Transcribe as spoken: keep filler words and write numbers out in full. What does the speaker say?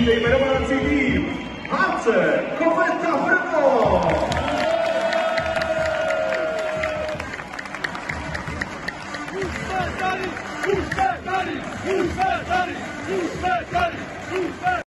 Vítejte jmenovací tým Hance Kometa Brno! Už jsme tady, už jsme tady, už jsme tady, už jsme tady, už jsme